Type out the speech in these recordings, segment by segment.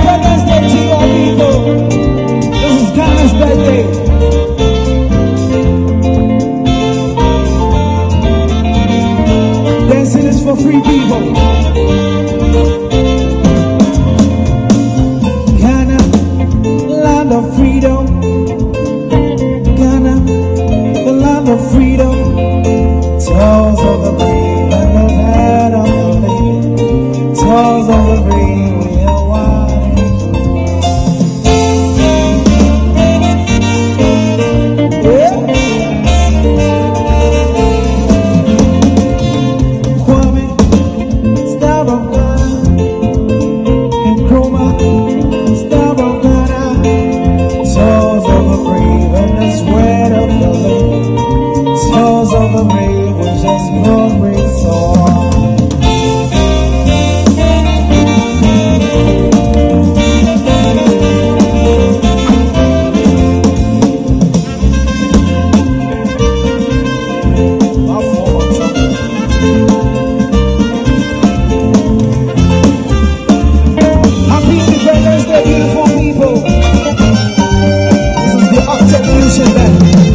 Independence Day to you all people. This is Ghana's birthday. Dancing is for free people. Ghana, land of freedom. Ghana, the land of freedom. Toils of the brave and the head of the living. Toils of the brave, we are wide. Yeah. Kwame, Star of Ghana. Nkrumah, Star of Ghana. Toils of the brave and the sweat of the living. Toils of the brave, which has God brings on. Happy Independence Day, beautiful people. This is the Octet Fusion Band.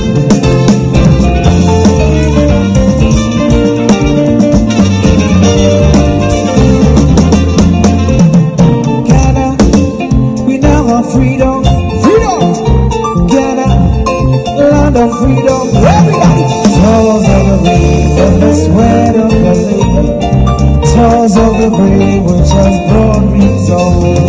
Freedom, freedom, Ghana, land of freedom, everybody. Toils of the brave and the sweat of the living. Toils of the brave which has brought results.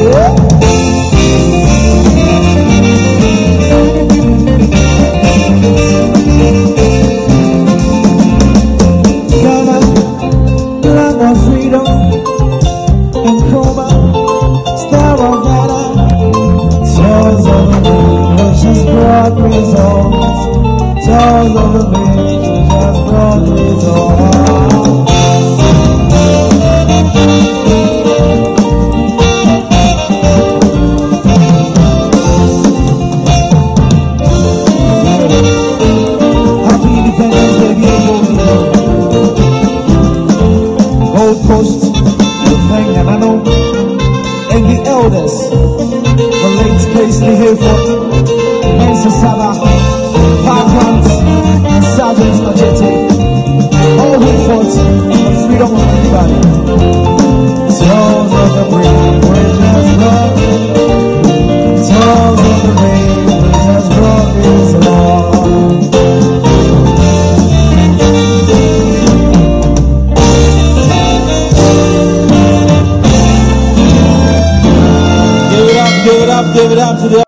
Ghana, land of freedom, Nkrumah, Star of Ghana. Toils of the brave which has brought results. Toils of the brave which has brought results. Happy Independence Day, beautiful people. Gold Coast, the thing, and I know, and the elders. The late Paisley Hayford, Mensa Salah, Parklands, and Sergeant Majete, all who fought for the freedom of everybody. Toils of the brave, which has brought, toils of the brave, which has brought his law. Give it up to the